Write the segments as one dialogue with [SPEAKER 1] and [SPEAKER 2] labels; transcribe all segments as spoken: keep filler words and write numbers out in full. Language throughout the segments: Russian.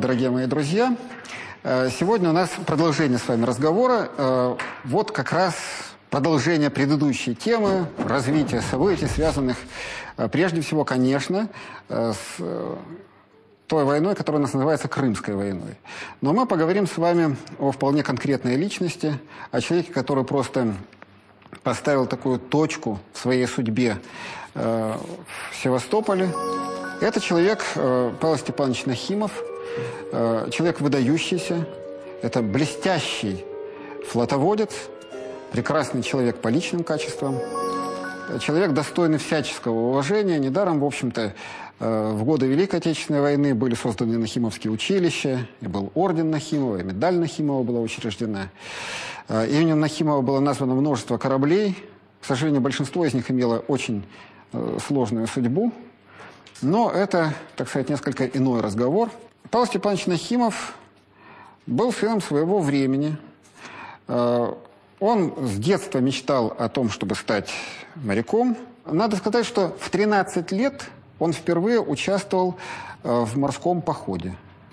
[SPEAKER 1] дорогие мои друзья. Сегодня у нас продолжение с вами разговора. Вот как раз продолжение предыдущей темы, развитие событий, связанных прежде всего, конечно, с той войной, которая у нас называется Крымской войной. Но мы поговорим с вами о вполне конкретной личности, о человеке, который просто поставил такую точку в своей судьбе в Севастополе. Это человек Павел Степанович Нахимов, человек выдающийся, это блестящий флотоводец, прекрасный человек по личным качествам, человек, достойный всяческого уважения. Недаром, в общем-то, в годы Великой Отечественной войны были созданы Нахимовские училища, и был орден Нахимова, и медаль Нахимова была учреждена. Именем Нахимова было названо множество кораблей. К сожалению, большинство из них имело очень сложную судьбу. Но это, так сказать, несколько иной разговор. Павел Степанович Нахимов был сыном своего времени. Он с детства мечтал о том, чтобы стать моряком. Надо сказать, что в тринадцать лет он впервые участвовал в морском походе.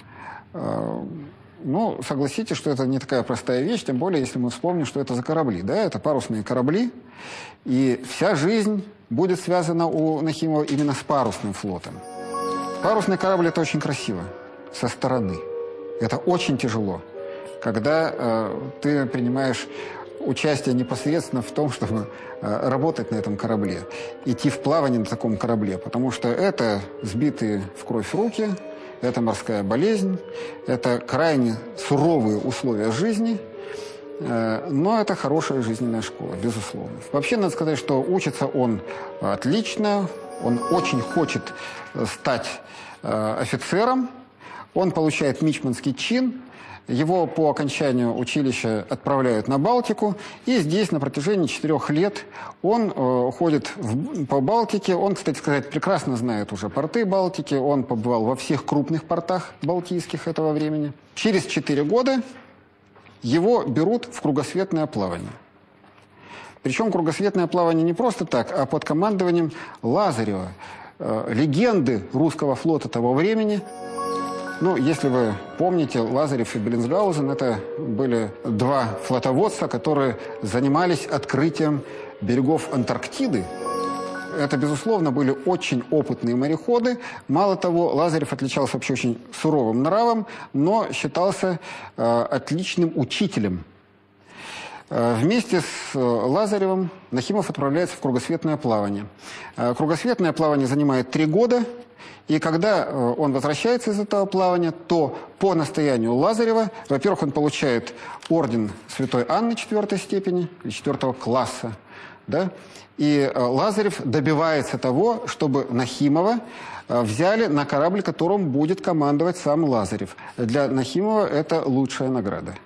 [SPEAKER 1] Ну, согласитесь, что это не такая простая вещь, тем более, если мы вспомним, что это за корабли. Да, это парусные корабли, и вся жизнь будет связана у Нахимова именно с парусным флотом. Парусный корабль – это очень красиво, со стороны. Это очень тяжело, когда э, ты принимаешь участие непосредственно в том, чтобы э, работать на этом корабле, идти в плавание на таком корабле, потому что это сбитые в кровь руки, это морская болезнь, это крайне суровые условия жизни, э, но это хорошая жизненная школа, безусловно. Вообще, надо сказать, что учится он отлично, он очень хочет стать э, офицером, он получает мичманский чин, его по окончанию училища отправляют на Балтику, и здесь на протяжении четырех лет он э, ходит в, по Балтике. Он, кстати сказать, прекрасно знает уже порты Балтики, он побывал во всех крупных портах балтийских этого времени. Через четыре года его берут в кругосветное плавание. Причем кругосветное плавание не просто так, а под командованием Лазарева, э, легенды русского флота того времени. Ну, если вы помните, Лазарев и Беллинсгаузен – это были два флотоводца, которые занимались открытием берегов Антарктиды. Это, безусловно, были очень опытные мореходы. Мало того, Лазарев отличался вообще очень суровым нравом, но считался э, отличным учителем. Э, вместе с э, Лазаревым Нахимов отправляется в кругосветное плавание. Э, кругосветное плавание занимает три года. И когда он возвращается из этого плавания, то по настоянию Лазарева, во-первых, он получает орден Святой Анны четвертой степени, четвертого класса, да? И Лазарев добивается того, чтобы Нахимова взяли на корабль, которым будет командовать сам Лазарев. Для Нахимова это лучшая награда.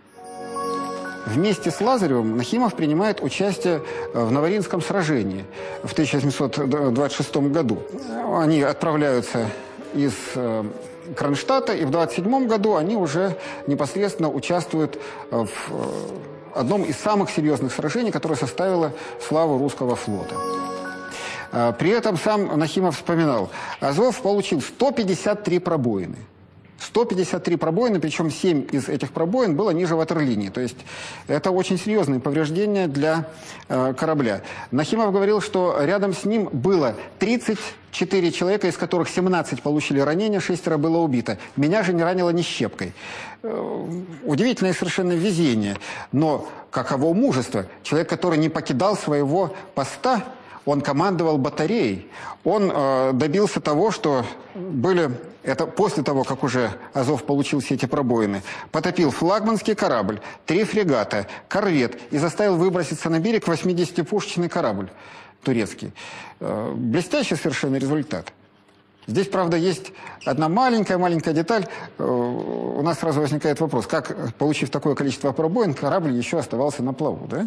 [SPEAKER 1] Вместе с Лазаревым Нахимов принимает участие в Новоринском сражении в тысяча восемьсот двадцать шестом году. Они отправляются из э, Кронштадта, и в двадцать седьмом году они уже непосредственно участвуют в э, одном из самых серьезных сражений, которое составило славу русского флота. Э, при этом сам Нахимов вспоминал, Азов получил сто пятьдесят три пробоины. сто пятьдесят три пробоины, причем семь из этих пробоин было ниже ватерлинии. То есть это очень серьезные повреждения для э, корабля. Нахимов говорил, что рядом с ним было тридцать четыре человека, из которых семнадцать получили ранения, шестеро было убито. Меня же не ранило ни щепкой. Э, удивительное совершенно везение. Но каково мужество? Человек, который не покидал своего поста, он командовал батареей. Он э, добился того, что были... Это после того, как уже Азов получил все эти пробоины. Потопил флагманский корабль, три фрегата, корвет и заставил выброситься на берег восьмидесятипушечный корабль турецкий. Э, блестящий совершенно результат. Здесь, правда, есть одна маленькая-маленькая деталь. Э, у нас сразу возникает вопрос, как, получив такое количество пробоин, корабль еще оставался на плаву, да?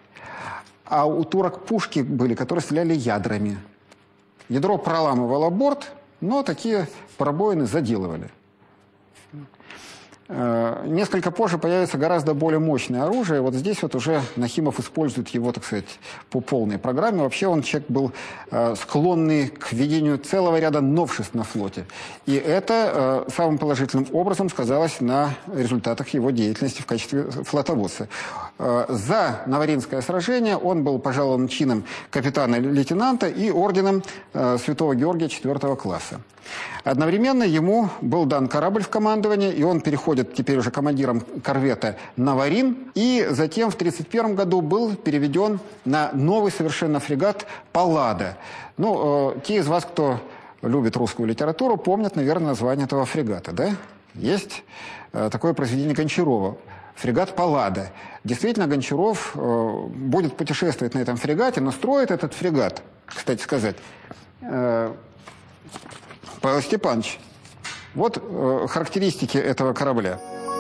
[SPEAKER 1] А у турок пушки были, которые стреляли ядрами. Ядро проламывало борт, но такие пробоины заделывали. Несколько позже появится гораздо более мощное оружие. Вот здесь вот уже Нахимов использует его, так сказать, по полной программе. Вообще он человек был склонный к введению целого ряда новшеств на флоте. И это самым положительным образом сказалось на результатах его деятельности в качестве флотоводца. За Новоринское сражение он был пожалован чином капитана-лейтенанта и орденом Святого Георгия четвёртого класса. Одновременно ему был дан корабль в командование, и он переходит теперь уже командиром корвета «Новорин», и затем в тысяча девятьсот тридцать первом году был переведен на новый совершенно фрегат «Паллада». Ну, э, те из вас, кто любит русскую литературу, помнят, наверное, название этого фрегата, да? Есть э, такое произведение Гончарова. Фрегат «Паллада». Действительно, Гончаров э, будет путешествовать на этом фрегате, но строит этот фрегат, кстати сказать, э, Павел Степанович. Вот э, характеристики этого корабля.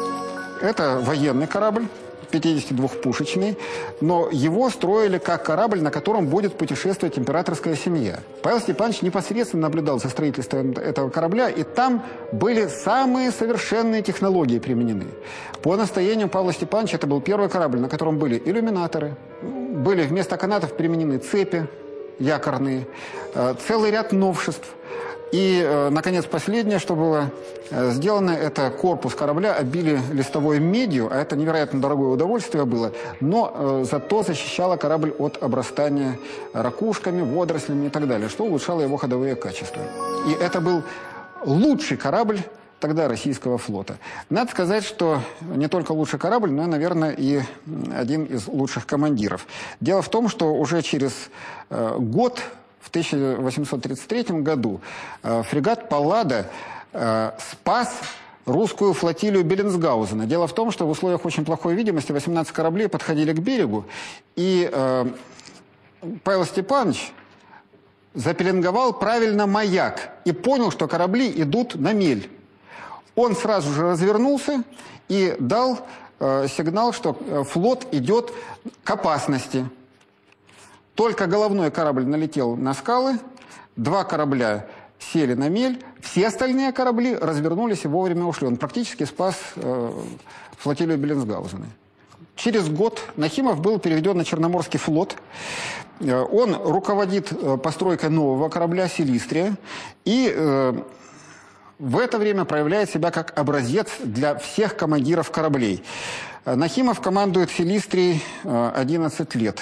[SPEAKER 1] Это военный корабль, пятидесятидвухпушечный, но его строили как корабль, на котором будет путешествовать императорская семья. Павел Степанович непосредственно наблюдал за строительством этого корабля, и там были самые совершенные технологии применены. По настоянию Павла Степановича это был первый корабль, на котором были иллюминаторы, были вместо канатов применены цепи якорные, э, целый ряд новшеств. И, э, наконец, последнее, что было э, сделано, это корпус корабля обили листовой медью, а это невероятно дорогое удовольствие было, но э, зато защищало корабль от обрастания ракушками, водорослями и так далее, что улучшало его ходовые качества. И это был лучший корабль тогда российского флота. Надо сказать, что не только лучший корабль, но, наверное, и один из лучших командиров. Дело в том, что уже через э, год, в тысяча восемьсот тридцать третьем году, э, фрегат «Паллада» э, спас русскую флотилию Беллинсгаузена. Дело в том, что в условиях очень плохой видимости восемнадцать кораблей подходили к берегу, и э, Павел Степанович запеленговал правильно маяк и понял, что корабли идут на мель. Он сразу же развернулся и дал э, сигнал, что флот идет к опасности. Только головной корабль налетел на скалы, два корабля сели на мель, все остальные корабли развернулись и вовремя ушли. Он практически спас э, флотилию Беллинсгаузена. Через год Нахимов был переведен на Черноморский флот. Э, он руководит э, постройкой нового корабля «Силистрия» и э, в это время проявляет себя как образец для всех командиров кораблей. Нахимов командует «Силистрией» одиннадцать лет.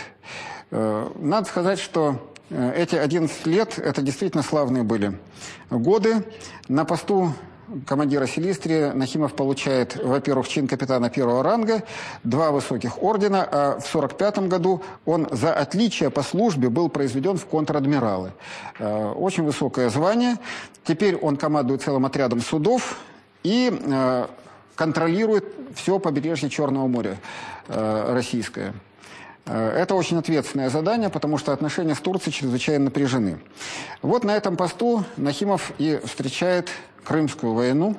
[SPEAKER 1] Надо сказать, что эти одиннадцать лет – это действительно славные были годы. На посту командира «Силистрии» Нахимов получает, во-первых, чин капитана первого ранга, два высоких ордена, а в сорок пятом году он за отличие по службе был произведен в контр-адмиралы. Очень высокое звание. Теперь он командует целым отрядом судов и контролирует все побережье Черного моря российское. Это очень ответственное задание, потому что отношения с Турцией чрезвычайно напряжены. Вот на этом посту Нахимов и встречает Крымскую войну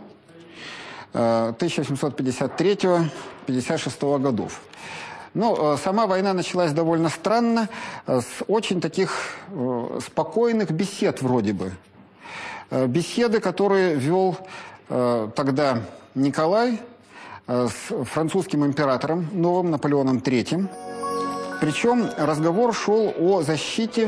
[SPEAKER 1] тысяча восемьсот пятьдесят третьего — пятьдесят шестого годов. Ну, сама война началась довольно странно, с очень таких спокойных бесед вроде бы. Беседы, которые вел тогда Николай с французским императором, новым Наполеоном третьим. Причем разговор шел о защите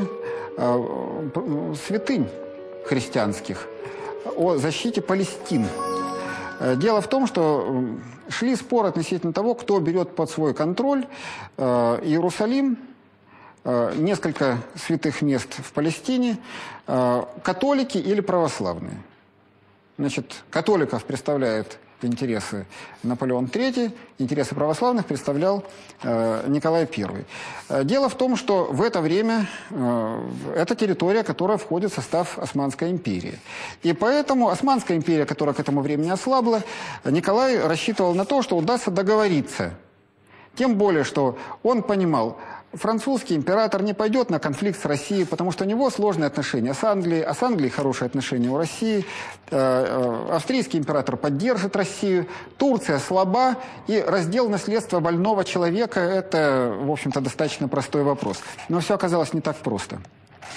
[SPEAKER 1] э, святынь христианских, о защите Палестины. Дело в том, что шли споры относительно того, кто берет под свой контроль э, Иерусалим, э, несколько святых мест в Палестине, э, католики или православные. Значит, католиков представляет интересы Наполеон третий, интересы православных представлял э, Николай первый. Дело в том, что в это время э, это территория, которая входит в состав Османской империи. И поэтому Османская империя, которая к этому времени ослабла, Николай рассчитывал на то, что удастся договориться. Тем более, что он понимал, французский император не пойдет на конфликт с Россией, потому что у него сложные отношения с Англией, а с Англией хорошие отношения у России. Австрийский император поддержит Россию, Турция слаба, и раздел наследства больного человека – это, в общем-то, достаточно простой вопрос. Но все оказалось не так просто.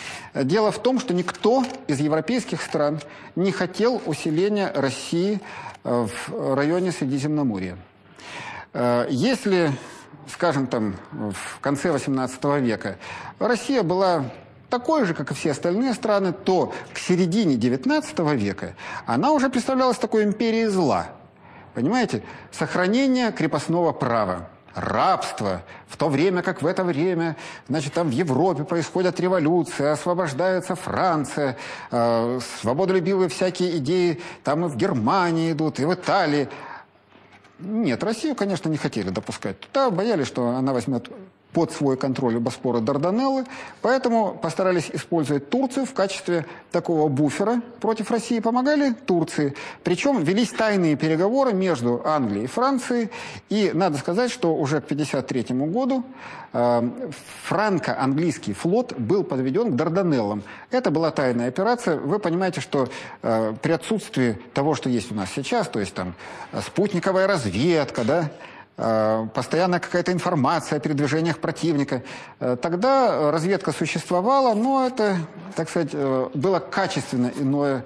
[SPEAKER 1] Дело в том, что никто из европейских стран не хотел усиления России в районе Средиземноморья. Если, скажем, там, в конце восемнадцатого века Россия была такой же, как и все остальные страны, то к середине девятнадцатого века она уже представлялась такой империей зла. Понимаете? Сохранение крепостного права. Рабство, в то время, как в это время, значит, там в Европе происходят революции, освобождается Франция, э, свободолюбивые всякие идеи там и в Германии идут, и в Италии. Нет, Россию, конечно, не хотели допускать туда, боялись, что она возьмет под свой контроль Боспор и Дарданеллы, поэтому постарались использовать Турцию в качестве такого буфера против России, помогали Турции. Причем велись тайные переговоры между Англией и Францией, и надо сказать, что уже к пятьдесят третьему году э, франко-английский флот был подведен к Дарданеллам. Это была тайная операция. Вы понимаете, что э, при отсутствии того, что есть у нас сейчас, то есть там спутниковая разведка, да, постоянно какая-то информация о передвижениях противника. Тогда разведка существовала, но это, так сказать, было качественно иное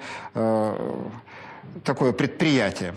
[SPEAKER 1] такое предприятие.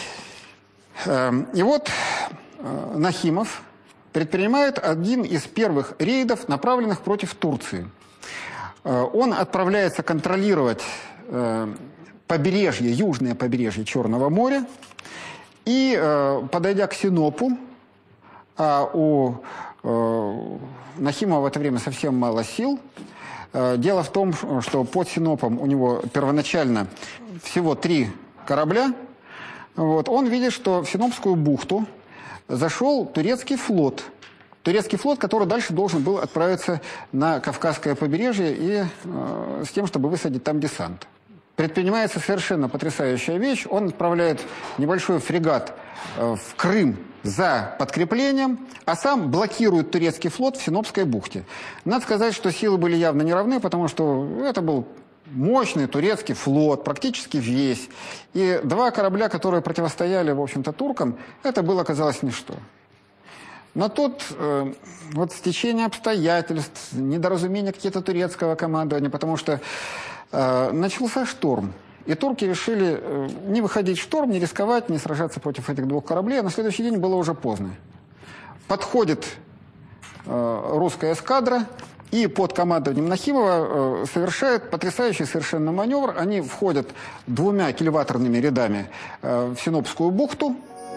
[SPEAKER 1] И вот Нахимов предпринимает один из первых рейдов, направленных против Турции. Он отправляется контролировать побережье, южное побережье Черного моря. И, э, подойдя к Синопу, а у э, Нахимова в это время совсем мало сил, э, дело в том, что под Синопом у него первоначально всего три корабля, вот, он видит, что в Синопскую бухту зашел турецкий флот. Турецкий флот, который дальше должен был отправиться на Кавказское побережье и э, с тем, чтобы высадить там десант. Предпринимается совершенно потрясающая вещь. Он отправляет небольшой фрегат э, в Крым за подкреплением, а сам блокирует турецкий флот в Синопской бухте. Надо сказать, что силы были явно не равны, потому что это был мощный турецкий флот, практически весь. И два корабля, которые противостояли, в общем-то, туркам, это было, оказалось, ничто. Но тут э, вот стечение обстоятельств, недоразумение какие-то турецкого командования, потому что э, начался шторм. И турки решили э, не выходить в шторм, не рисковать, не сражаться против этих двух кораблей. А на следующий день было уже поздно. Подходит э, русская эскадра и под командованием Нахимова э, совершает потрясающий совершенно маневр. Они входят двумя кильваторными рядами э, в Синопскую бухту.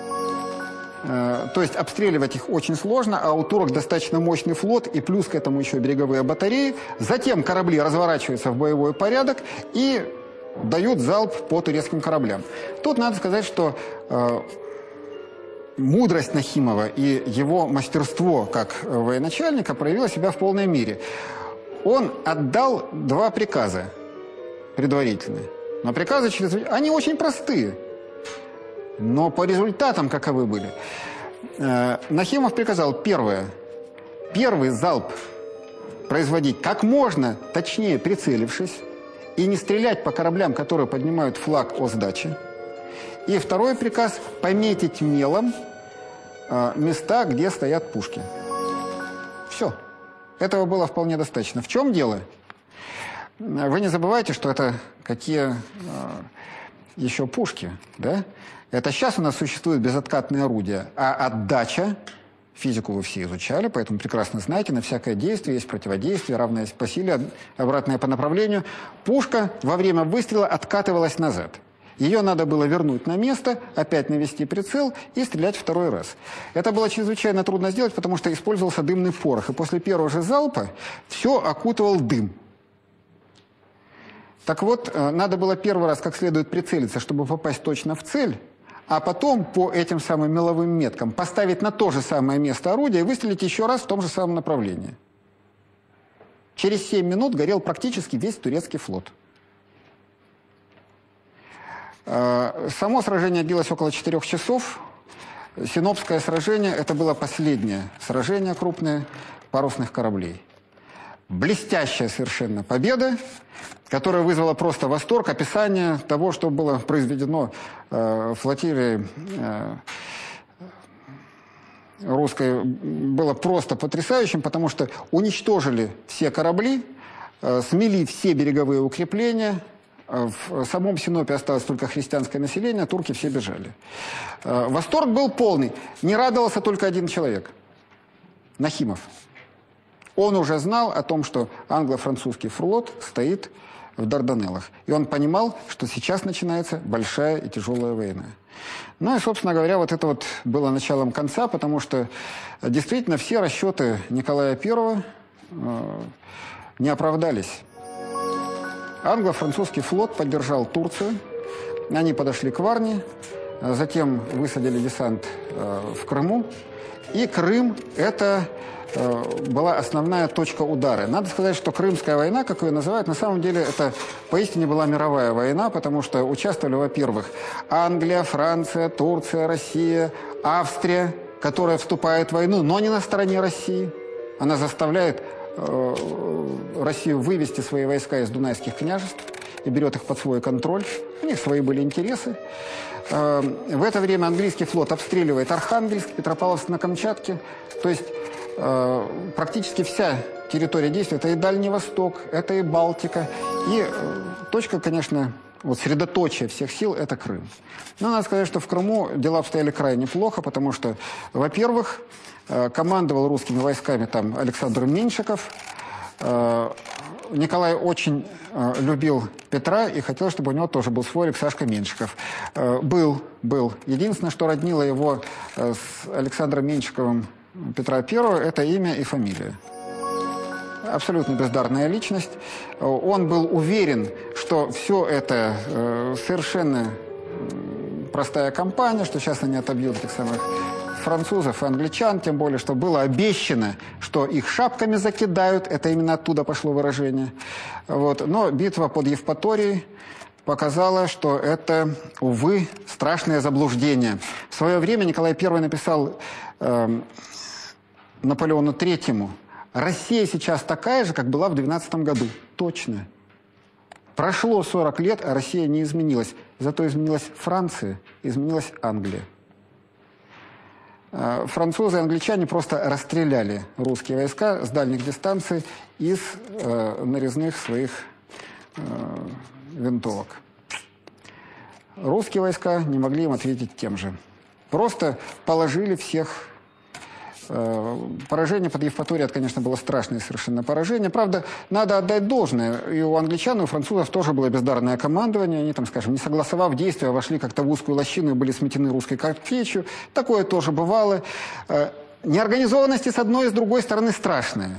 [SPEAKER 1] То есть обстреливать их очень сложно, а у турок достаточно мощный флот, и плюс к этому еще береговые батареи. Затем корабли разворачиваются в боевой порядок и дают залп по турецким кораблям. Тут надо сказать, что э, мудрость Нахимова и его мастерство как военачальника проявило себя в полной мере. Он отдал два приказа предварительные. Но приказы через... они очень простые. Но по результатам каковы были? Э, Нахимов приказал, первое, первый залп производить как можно точнее прицелившись и не стрелять по кораблям, которые поднимают флаг о сдаче. И второй приказ – пометить мелом э, места, где стоят пушки. Все. Этого было вполне достаточно. В чем дело? Вы не забывайте, что это какие э, еще пушки, да? Это сейчас у нас существует безоткатные орудия, а отдача, физику вы все изучали, поэтому прекрасно знаете, на всякое действие есть противодействие, равное по силе, обратное по направлению. Пушка во время выстрела откатывалась назад. Ее надо было вернуть на место, опять навести прицел и стрелять второй раз. Это было чрезвычайно трудно сделать, потому что использовался дымный порох, и после первого же залпа все окутывал дым. Так вот, надо было первый раз как следует прицелиться, чтобы попасть точно в цель, а потом по этим самым меловым меткам поставить на то же самое место орудия и выстрелить еще раз в том же самом направлении. Через семь минут горел практически весь турецкий флот. Само сражение длилось около четырех часов. Синопское сражение – это было последнее сражение крупное парусных кораблей. Блестящая совершенно победа, которая вызвала просто восторг. Описание того, что было произведено э, флотилией э, русской, было просто потрясающим, потому что уничтожили все корабли, э, смели все береговые укрепления, в самом Синопе осталось только христианское население, турки все бежали. Восторг был полный. Не радовался только один человек – Нахимов. Он уже знал о том, что англо-французский флот стоит в Дарданеллах. И он понимал, что сейчас начинается большая и тяжелая война. Ну и, собственно говоря, вот это вот было началом конца, потому что действительно все расчеты Николая Первого э, не оправдались. Англо-французский флот поддержал Турцию. Они подошли к Варне, затем высадили десант э, в Крыму. И Крым – это э, была основная точка удара. Надо сказать, что Крымская война, как ее называют, на самом деле это поистине была мировая война, потому что участвовали, во-первых, Англия, Франция, Турция, Россия, Австрия, которая вступает в войну, но не на стороне России. Она заставляет э, Россию вывести свои войска из Дунайских княжеств и берет их под свой контроль. У них свои были интересы. В это время английский флот обстреливает Архангельск, Петропавловск на Камчатке. То есть э, практически вся территория действия – это и Дальний Восток, это и Балтика. И э, точка, конечно, вот средоточие всех сил – это Крым. Но надо сказать, что в Крыму дела обстояли крайне плохо, потому что, во-первых, э, командовал русскими войсками там Александр Меньшиков. Э, Николай очень э, любил Петра и хотел, чтобы у него тоже был свой Алексашка Меньшиков. Э, был, был. Единственное, что роднило его э, с Александром Меньшиковым Петра Первого, это имя и фамилия. Абсолютно бездарная личность. Он был уверен, что все это э, совершенно простая кампания, что сейчас они отобьют этих самых французов и англичан, тем более, что было обещано, что их шапками закидают, это именно оттуда пошло выражение. Вот. Но битва под Евпаторией показала, что это, увы, страшное заблуждение. В свое время Николай Первый написал э, Наполеону Третьему: «Россия сейчас такая же, как была в двенадцатом году». Точно. Прошло сорок лет, а Россия не изменилась. Зато изменилась Франция, изменилась Англия. Французы и англичане просто расстреляли русские войска с дальних дистанций из э, нарезных своих э, винтовок. Русские войска не могли им ответить тем же. Просто положили всех. Э, поражение под Евпаторией, это, конечно, было страшное совершенно поражение. Правда, надо отдать должное. И у англичан, и у французов тоже было бездарное командование. Они, там, скажем, не согласовав действия, вошли как-то в узкую лощину и были сметены русской картечью. Такое тоже бывало. Э, неорганизованность и с одной, и с другой стороны страшная.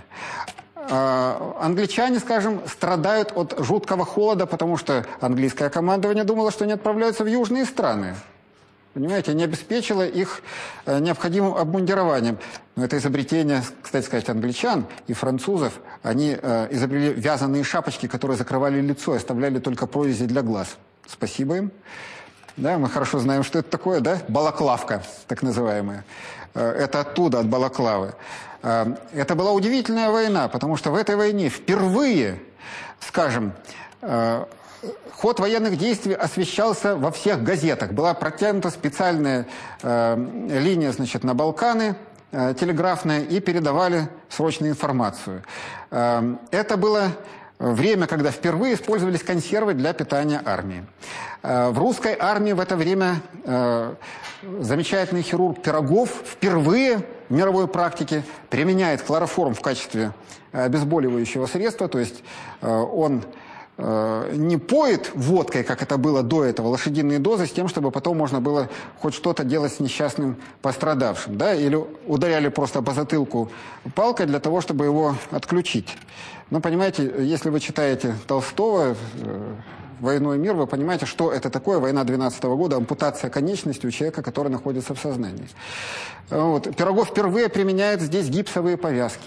[SPEAKER 1] Э, англичане, скажем, страдают от жуткого холода, потому что английское командование думало, что они отправляются в южные страны. Понимаете, не обеспечило их э, необходимым обмундированием. Но это изобретение, кстати сказать, англичан и французов. Они э, изобрели вязаные шапочки, которые закрывали лицо и оставляли только прорези для глаз. Спасибо им. Да, мы хорошо знаем, что это такое, да? Балаклавка, так называемая. Э, это оттуда, от балаклавы. Э, это была удивительная война, потому что в этой войне впервые, скажем, э, ход военных действий освещался во всех газетах. Была протянута специальная э, линия, значит, на Балканы, э, телеграфная, и передавали срочную информацию. Э, это было время, когда впервые использовались консервы для питания армии. Э, в русской армии в это время э, замечательный хирург Пирогов впервые в мировой практике применяет хлороформ в качестве обезболивающего средства, то есть э, он не поет водкой, как это было до этого, лошадиные дозы, с тем, чтобы потом можно было хоть что-то делать с несчастным пострадавшим. Да? Или ударяли просто по затылку палкой для того, чтобы его отключить. Но понимаете, если вы читаете Толстого «Войну и мир», вы понимаете, что это такое война двенадцатого года, ампутация конечности у человека, который находится в сознании. Вот. Пирогов впервые применяет здесь гипсовые повязки.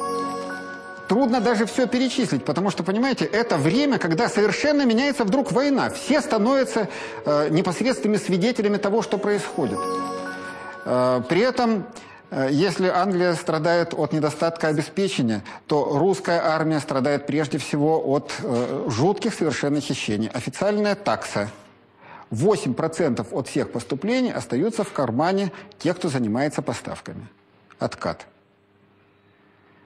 [SPEAKER 1] Трудно даже все перечислить, потому что, понимаете, это время, когда совершенно меняется вдруг война. Все становятся э, непосредственными свидетелями того, что происходит. Э, при этом, э, если Англия страдает от недостатка обеспечения, то русская армия страдает прежде всего от э, жутких совершенно хищений. Официальная такса. восемь процентов от всех поступлений остаются в кармане тех, кто занимается поставками. Откат.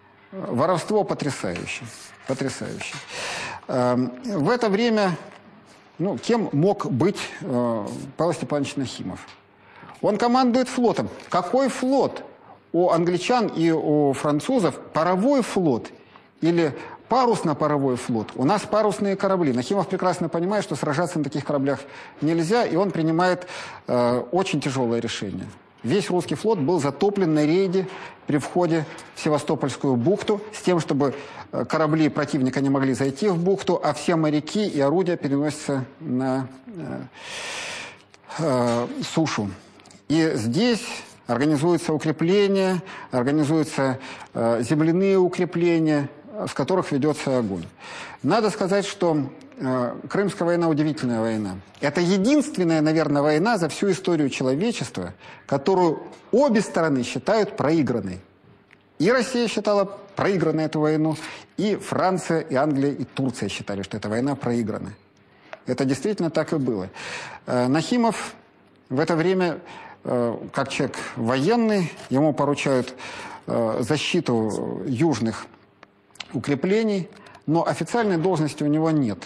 [SPEAKER 1] Воровство потрясающее. Потрясающе. В это время Ну, кем мог быть э, Павел Степанович Нахимов? Он командует флотом. Какой флот? У англичан и у французов паровой флот или парусно-паровой флот. У нас парусные корабли. Нахимов прекрасно понимает, что сражаться на таких кораблях нельзя, и он принимает э, очень тяжелое решение. Весь русский флот был затоплен на рейде при входе в Севастопольскую бухту с тем, чтобы корабли противника не могли зайти в бухту, а все моряки и орудия переносятся на э, э, сушу. И здесь организуются укрепления, организуются э, земляные укрепления, с которых ведется огонь. Надо сказать, что э, Крымская война – удивительная война. Это единственная, наверное, война за всю историю человечества, которую обе стороны считают проигранной. И Россия считала проигранной эту войну, и Франция, и Англия, и Турция считали, что эта война проиграна. Это действительно так и было. Э, Нахимов в это время, э, как человек военный, ему поручают э, защиту южных укреплений, но официальной должности у него нет.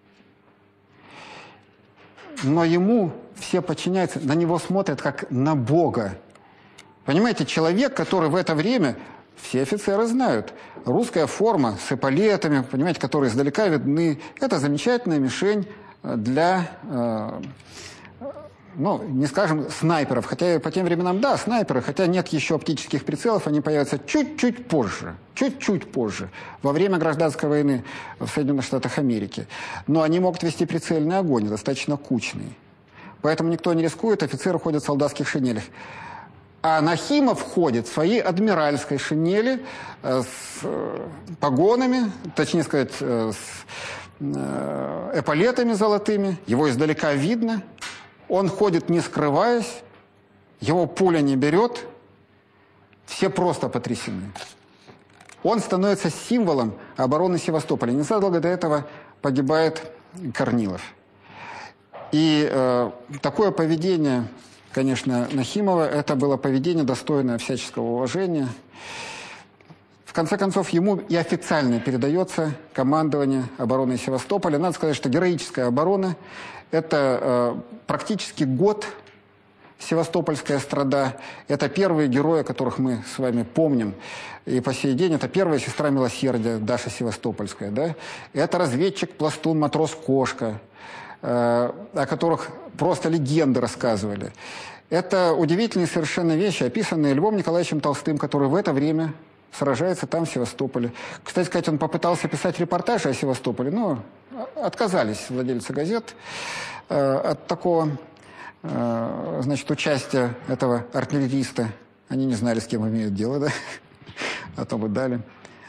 [SPEAKER 1] Но ему все подчиняются, на него смотрят как на Бога. Понимаете, человек, который в это время, все офицеры знают, русская форма с эполетами, понимаете, которые издалека видны, это замечательная мишень для, э, ну, не скажем, снайперов. Хотя по тем временам, да, снайперы, хотя нет еще оптических прицелов, они появятся чуть-чуть позже, чуть-чуть позже, во время гражданской войны в Соединенных Штатах Америки. Но они могут вести прицельный огонь, достаточно кучный. Поэтому никто не рискует, офицеры ходят в солдатских шинелях. А Нахимов ходит в своей адмиральской шинели э, с э, погонами, точнее сказать, э, с э, эполетами золотыми. Его издалека видно. Он ходит, не скрываясь, его пуля не берет, все просто потрясены. Он становится символом обороны Севастополя. Незадолго до этого погибает Корнилов. И э, такое поведение, конечно, Нахимова, это было поведение, достойное всяческого уважения. В конце концов, ему и официально передается командование обороны Севастополя. Надо сказать, что героическая оборона – это э, практически год Севастопольская страда. Это первые герои, которых мы с вами помним. И по сей день это первая сестра милосердия, Даша Севастопольская. Да? Это разведчик, пластун, матрос Кошка, э, о которых просто легенды рассказывали. Это удивительные совершенно вещи, описанные Львом Николаевичем Толстым, который в это время сражается там, в Севастополе. Кстати сказать, он попытался писать репортажи о Севастополе, но отказались владельцы газет э, от такого э, значит, участия этого артиллериста. Они не знали, с кем имеют дело, да? А то бы дали.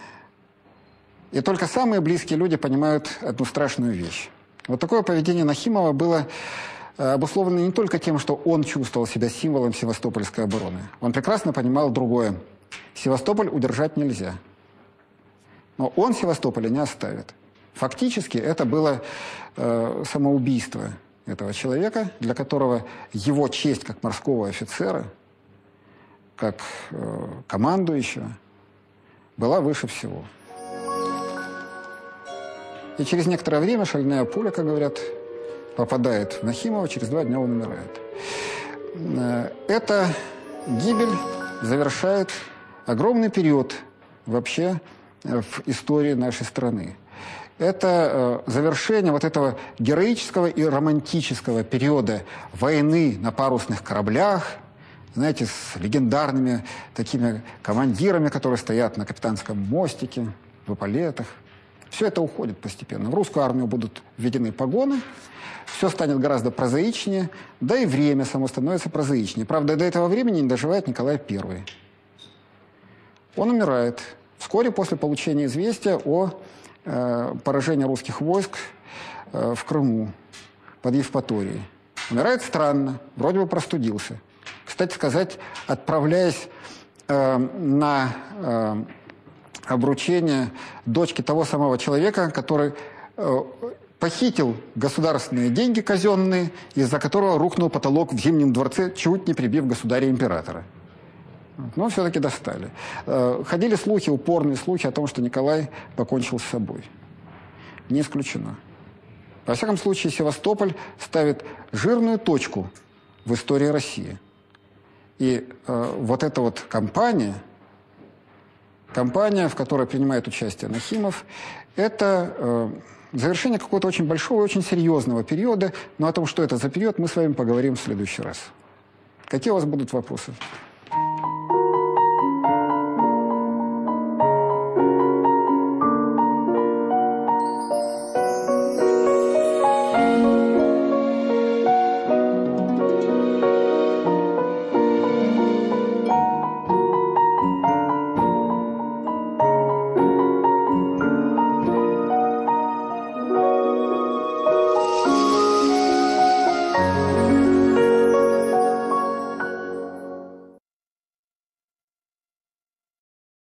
[SPEAKER 1] И только самые близкие люди понимают одну страшную вещь. Вот такое поведение Нахимова было э, обусловлено не только тем, что он чувствовал себя символом Севастопольской обороны. Он прекрасно понимал другое. Севастополь удержать нельзя. Но он Севастополя не оставит. Фактически это было э, самоубийство этого человека, для которого его честь как морского офицера, как э, командующего, была выше всего. И через некоторое время шальная пуля, как говорят, попадает в Нахимова, через два дня он умирает. Э, эта гибель завершает огромный период вообще в истории нашей страны. Это э, завершение вот этого героического и романтического периода войны на парусных кораблях, знаете, с легендарными такими командирами, которые стоят на капитанском мостике, в эполетах. Все это уходит постепенно. В русскую армию будут введены погоны, все станет гораздо прозаичнее, да и время само становится прозаичнее. Правда, до этого времени не доживает Николай Первый. Он умирает вскоре после получения известия о э, поражении русских войск э, в Крыму, под Евпаторией. Умирает странно, вроде бы простудился. Кстати сказать, отправляясь э, на э, обручение дочки того самого человека, который э, похитил государственные деньги казенные, из-за которого рухнул потолок в Зимнем дворце, чуть не прибив государя-императора. Но все-таки достали. Ходили слухи, упорные слухи о том, что Николай покончил с собой. Не исключено. Во всяком случае, Севастополь ставит жирную точку в истории России. И э, вот эта вот кампания, кампания, в которой принимает участие Нахимов, это э, завершение какого-то очень большого и очень серьезного периода. Но о том, что это за период, мы с вами поговорим в следующий раз. Какие у вас будут вопросы?